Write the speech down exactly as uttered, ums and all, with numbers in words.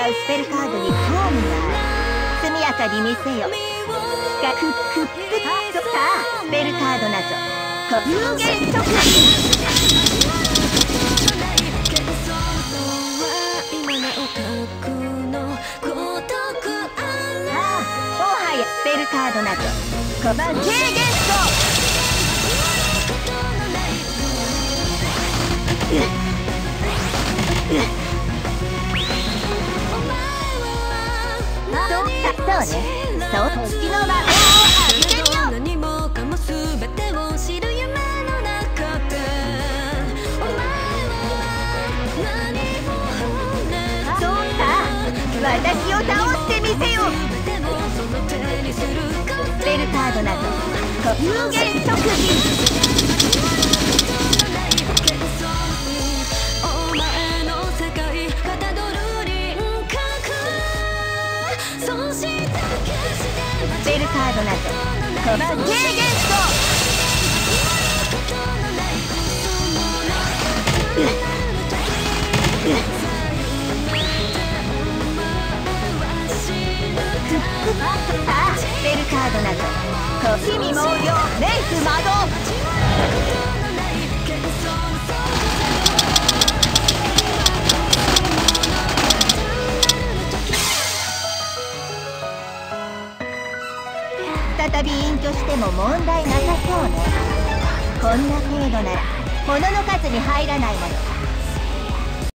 うスペルカードに興味がある。速やかに見せよ。かくくってさあスペルカードなぞ有限特技。スペルカードなどコマ軽減層。そうね、そう月の魔法を浴びてみよう。何もかも全てを知る夢の中でそうさ、私を倒してみせよ。スペルカードなど有限特技。スペルカードなどコマ軽減層。スペルカードなど星見猛量レイス魔導。再び隠居しても問題なさそうね。こんな程度なら物の数に入らないもの。